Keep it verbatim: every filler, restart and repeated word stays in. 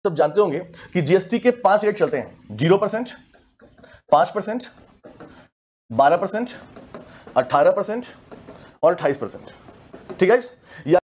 सब जानते होंगे कि जीएसटी के पांच रेट चलते हैं, जीरो परसेंट, पांच परसेंट, बारह परसेंट, अट्ठारह परसेंट और अट्ठाईस परसेंट। ठीक है,